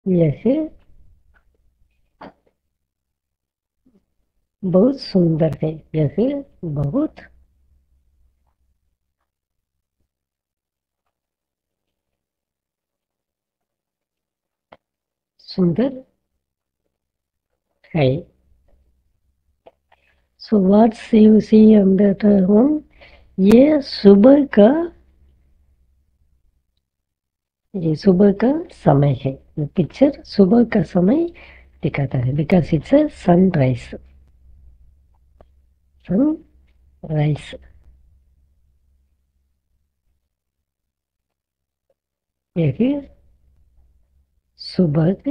यह बहुत सुंदर है। यह बहुत सुंदर है। So what you see on that one, ये सुबह का समय है। ये पिक्चर सुबह का समय दिखाता है because it's a sunrise. Sunrise. यह सुबह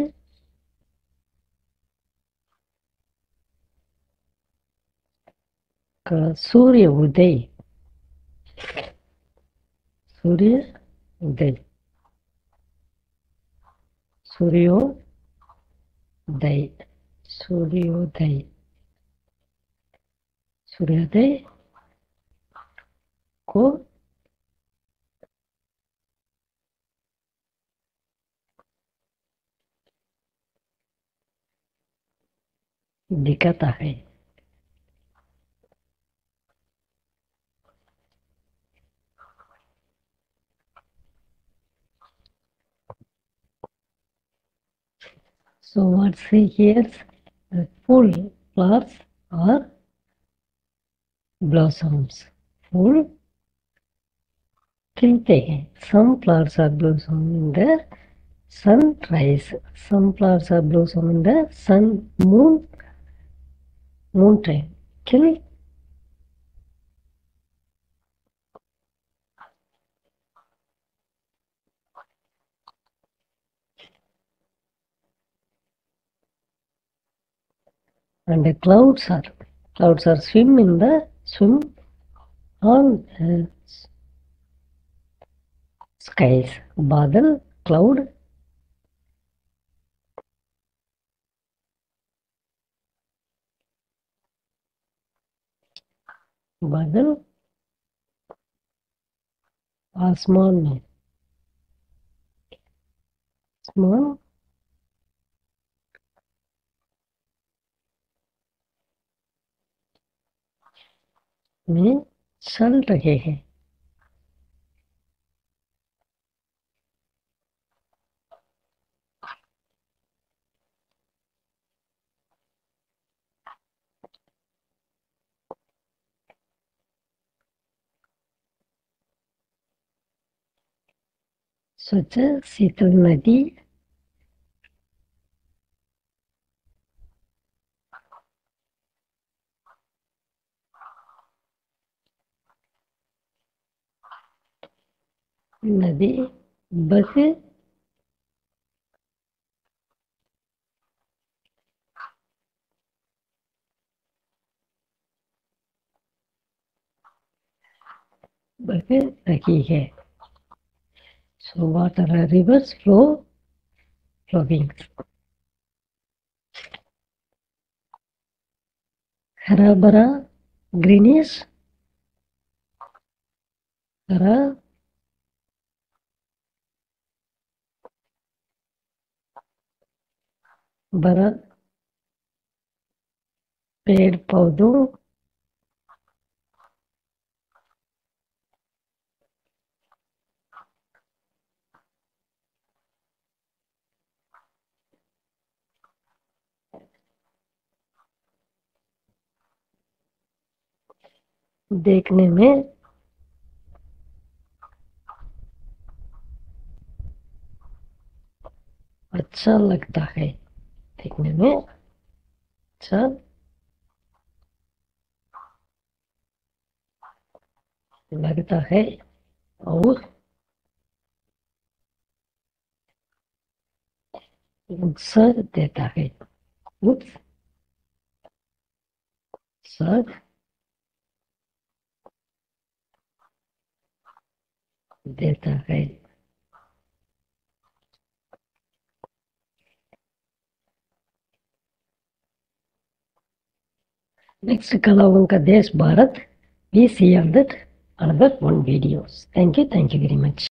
का सूर्य उदय। सूर्य उदय। सूर्योदय। सूर्योदय। सूर्योदय को दिखाता है। So what's here? Full flowers or blossoms. फूल खिलते हैं। Some flowers are blossom in the sunrise. Some flowers are blossom in the moon time. खिल and the clouds are swim on the skies. बादल cloud बादल आसमान में। आसमान में चल रहे हैं। स्वच्छ शीतल नदी नदी बह रही है। So water rivers flowing. हरा भरा ग्रीनिश। हरा भरा पेड़ पौधों देखने में अच्छा लगता है। देखने में अच्छा लगता है और उत्साह देता है। उत्साह देता है। नेक्स्ट कलाओं का देश Bharat. We see on that another one videos. Thank you very much.